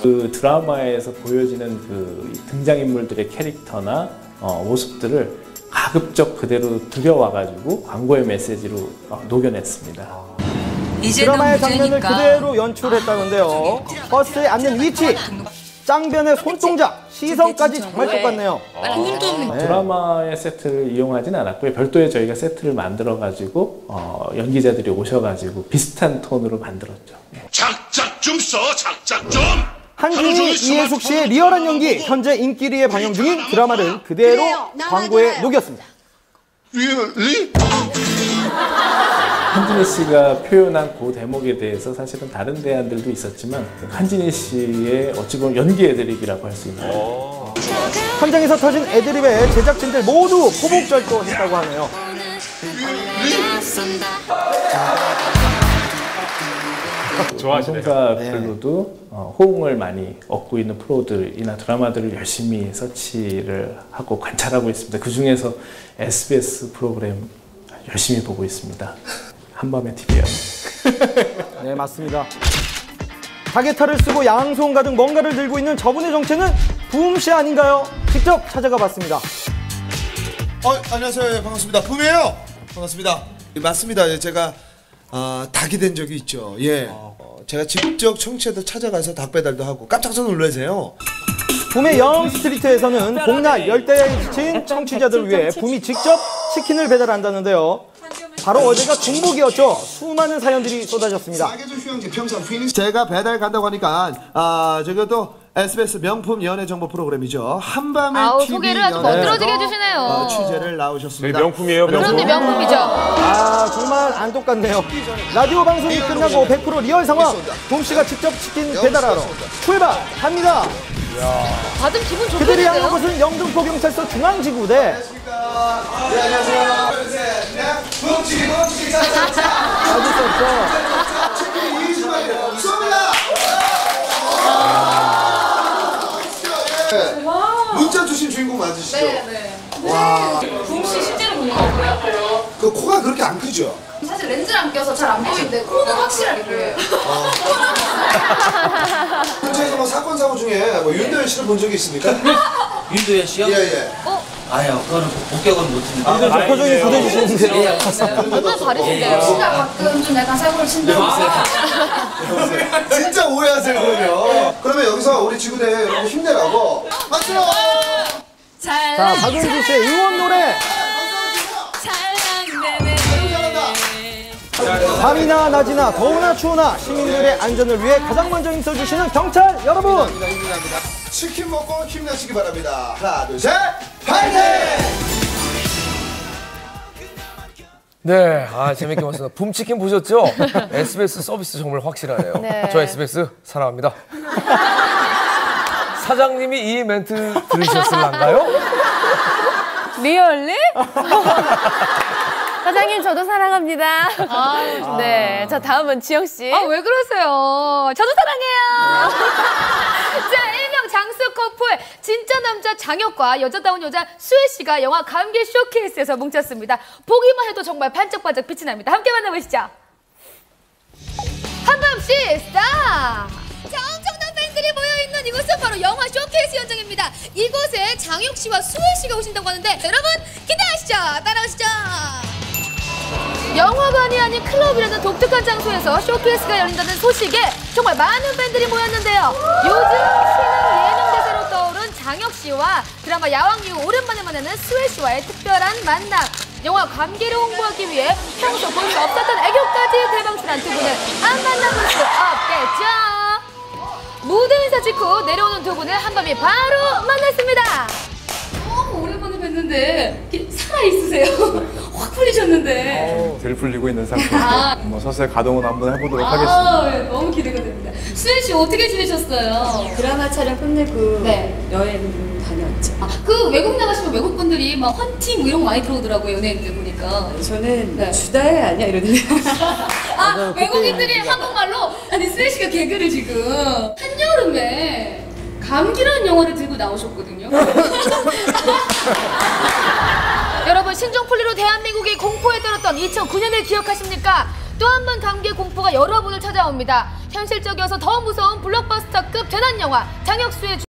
그 드라마에서 보여지는 그 등장인물들의 캐릭터나 모습들을 가급적 그대로 들여와가지고 광고의 메시지로 녹여냈습니다. 드라마의 장면을 그대로 연출했다는데요. 버스에 앉는 위치, 짱변의 손동작, 시선까지 정말 똑같네요. 드라마의 세트를 이용하진 않았고요. 별도의 저희가 세트를 만들어가지고 연기자들이 오셔가지고 비슷한 톤으로 만들었죠. 작작 좀 써, 작작 좀! 한준희, 이해숙 씨의 리얼한 연기, 현재 인기리에 방영 중인 드라마를 그대로 광고에 녹였습니다. Really? 한진희 씨가 표현한 그 대목에 대해서 사실은 다른 대안들도 있었지만 한진희 씨의 어찌 보면 연기 애드립이라고 할 수 있는 현장에서 터진 애드립에 제작진들 모두 포복절도했다고 하네요. 방송사별로도 호응을 많이 얻고 있는 프로들이나 드라마들을 열심히 서치를 하고 관찰하고 있습니다. 그 중에서 SBS 프로그램 열심히 보고 있습니다. 한밤의 TV요. 네, 맞습니다. 타겟타를 쓰고 양손 가득 뭔가를 들고 있는 저분의 정체는 붐씨 아닌가요? 직접 찾아가 봤습니다. 안녕하세요. 반갑습니다. 붐이에요. 반갑습니다. 맞습니다. 제가 닭이 된 적이 있죠. 예. 제가 직접 청취자들 찾아가서 닭 배달도 하고 깜짝 놀라세요. 붐의 영 스트리트에서는 봄날 열대야에 지친 청취자들을 위해 붐이 직접 치킨을 배달한다는데요. 바로 어제가 중복이었죠. 수많은 사연들이 쏟아졌습니다. 제가 배달 간다고 하니까 저기 또 SBS 명품 연애 정보 프로그램이죠. 한밤의 TV 소개를 아주 멋들어지게 해주시네요. 취재를 나오셨습니다. 명품이에요, 명품. 그런데 명품이죠. 정말 안 똑같네요. 라디오 방송이 끝나고 100% 리얼 상황. 붐씨가 직접 치킨 배달하러 출발합니다. 받은 기분 좋겠는데요? 그들이 향한 곳은 영등포 경찰서 중앙지구대. 네, 안녕하세요. 붐치기 찾을 수 없죠. 치킨이 20마리예요. 쏩니다. 문자 주신 주인공 맞으시죠? 네. 와. 붐씨 실제로 본 거고요. 그 코가 그렇게 안 크죠? 사실 렌즈를 안 껴서 잘 안 보이는데 코는 확실하게 보여요. 근처에서 뭐 사건 사고 중에 윤도현 씨를 본 적이 있습니까? 윤도현 씨요? 예. 아유, 그거는 목격은 못했는데. 저 표정이 굳어지시는데요. 얼마나 다르신데요? 씨가 가끔 좀 약간 사고를 친다고. 진짜 오해하세요, 그러면. 그러면 여기서 우리 지구대 여러분 힘내라고 박수! 자, 박은지 씨의 응원 노래. 밤이나 낮이나 더우나 추우나 시민들의 안전을 위해 가장 먼저 힘써주시는 경찰 여러분. 치킨 먹고 힘내시기 바랍니다. 하나, 둘, 셋, 파이팅! 네, 재밌게 봤습니다. 붐치킨 보셨죠? SBS 서비스 정말 확실하네요. 네. 저 SBS 사랑합니다. 사장님이 이 멘트 들으셨을란가요? 리얼리? 사장님 저도 사랑합니다. 네, 저 다음은 지영 씨. 왜 그러세요? 저도 사랑해요. 자, 일명 장수 커플 진짜 남자 장혁과 여자다운 여자 수혜 씨가 영화 감기 쇼케이스에서 뭉쳤습니다. 보기만 해도 정말 반짝반짝 빛이 납니다. 함께 만나보시죠. 한밤씨 스타. 자, 엄청난 팬들이 모여있는 이곳은 바로 영화 쇼케이스 현장입니다. 이곳에 장혁 씨와 수혜 씨가 오신다고 하는데 여러분 기대하시죠. 따라오시죠. 영화관이 아닌 클럽이라는 독특한 장소에서 쇼케이스가 열린다는 소식에 정말 많은 팬들이 모였는데요. 요즘 신흥 예능 대세로 떠오른 장혁 씨와 드라마 야왕 이후 오랜만에 만나는 수혜 씨와의 특별한 만남. 영화 감기를 홍보하기 위해 평소 볼 수 없었던 애교까지 대방출한 두 분을 안 만나볼 수 없겠죠. 무대 인사 찍고 내려오는 두 분을 한밤에 바로 만났습니다. 너무 오랜만에 뵀는데 살아있으세요. 확 풀리셨는데. 덜 풀리고 있는 상태. 뭐 서서히 가동을 한번 해보도록 하겠습니다. 네, 너무 기대가 됩니다. 수혜 씨 어떻게 지내셨어요? 드라마 촬영 끝내고 네. 여행 다녀왔죠. 그 외국 나가시면 외국 분들이 막 헌팅 뭐 이런 거 많이 들어오더라고요. 연예인들 보니까. 저는 네. 주다해 아니야 이러는데. 외국인들이 한국말로 아니 수혜 씨가 개그를 지금 한여름에 감기라는 영화를 들고 나오셨거든요. 여러분 신종플루로 대한민국이 공포에 떨었던 2009년을 기억하십니까? 또 한 번 감기의 공포가 여러분을 찾아옵니다. 현실적이어서 더 무서운 블록버스터급 재난 영화 장혁수의